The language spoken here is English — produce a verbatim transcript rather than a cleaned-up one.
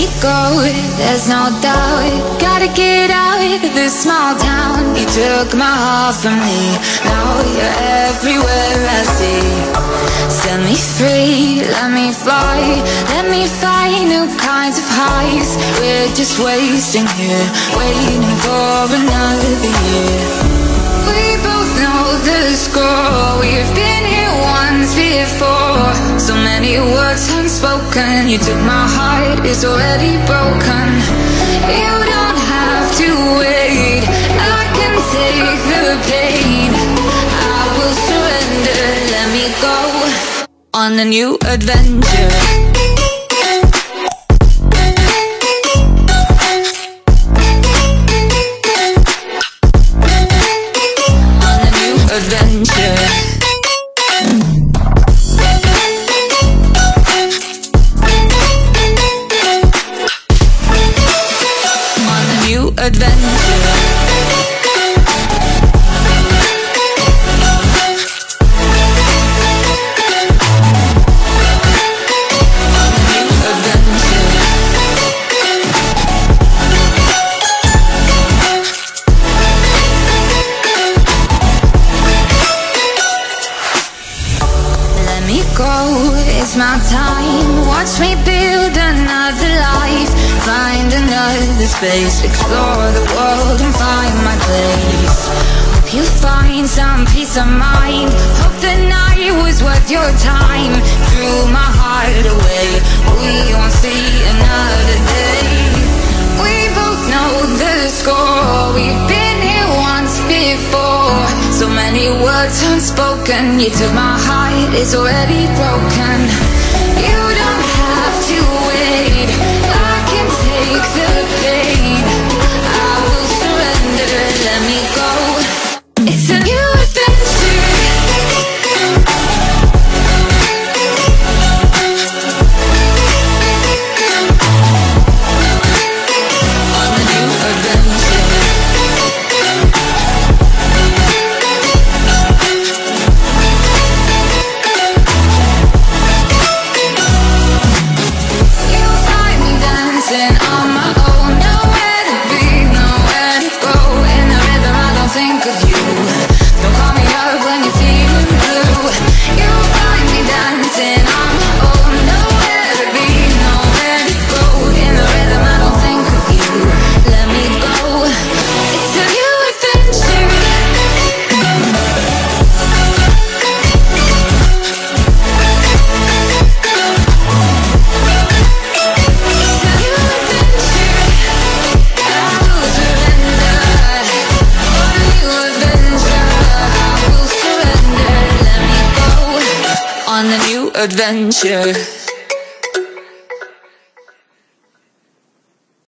me go, there's no doubt. Gotta get out of this small town. You took my heart from me, now you're everywhere I see. Set me free, let me fly, let me find new kinds of highs. We're just wasting here, waiting for another year. We both know the score, we've been here once before. So many words unspoken, you took my heart, it's already broken. You don't have to wait, I can take the pain. I will surrender, let me go on a new adventure. My time, watch me build another life, find another space, explore the world and find my place. Hope you find some peace of mind, hope the night was worth your time. Threw my heart away, we won't see another day. We both know the score, we've been here once before. So many words unspoken, you took my heart, it's already broken. You don't have to wait, I can take the pain. I will surrender, let me go. It's a new adventure. On a new adventure. On my own, nowhere to be, nowhere to go. In the rhythm I don't think of you. Don't call me up when you're feeling blue. You'll find me dancing on my own, nowhere to be, nowhere to go. In the rhythm I don't think of you. Let me go, it's a new adventure. On a new adventure.